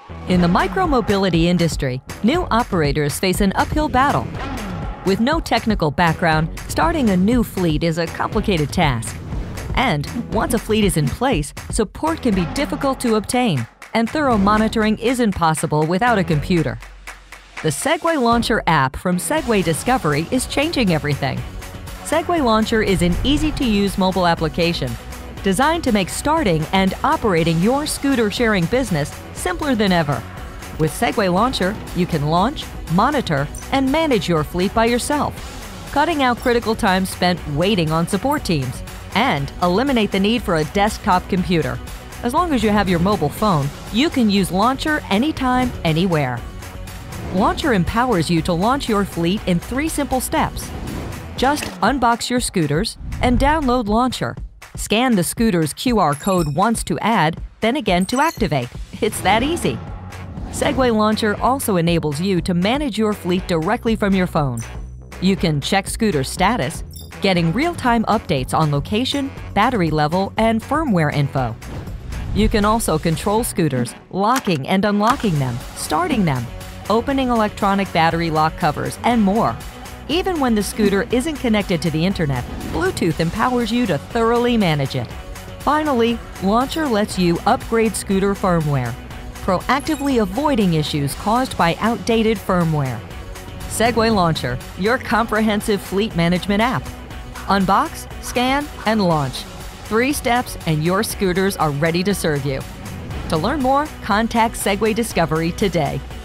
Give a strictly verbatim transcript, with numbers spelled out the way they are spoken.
In the micromobility industry, new operators face an uphill battle. With no technical background, starting a new fleet is a complicated task. And once a fleet is in place, support can be difficult to obtain, and thorough monitoring isn't possible without a computer. The Segway Launcher app from Segway Discovery is changing everything. Segway Launcher is an easy-to-use mobile application designed to make starting and operating your scooter sharing business simpler than ever. With Segway Launcher, you can launch, monitor, and manage your fleet by yourself, cutting out critical time spent waiting on support teams, and eliminate the need for a desktop computer. As long as you have your mobile phone, you can use Launcher anytime, anywhere. Launcher empowers you to launch your fleet in three simple steps. Just unbox your scooters and download Launcher. Scan the scooter's Q R code once to add, then again to activate. It's that easy. Segway Launcher also enables you to manage your fleet directly from your phone. You can check scooter status, getting real-time updates on location, battery level, and firmware info. You can also control scooters, locking and unlocking them, starting them, opening electronic battery lock covers, and more. Even when the scooter isn't connected to the internet, Bluetooth empowers you to thoroughly manage it. Finally, Launcher lets you upgrade scooter firmware, proactively avoiding issues caused by outdated firmware. Segway Launcher, your comprehensive fleet management app. Unbox, scan, and launch. Three steps and your scooters are ready to serve you. To learn more, contact Segway Discovery today.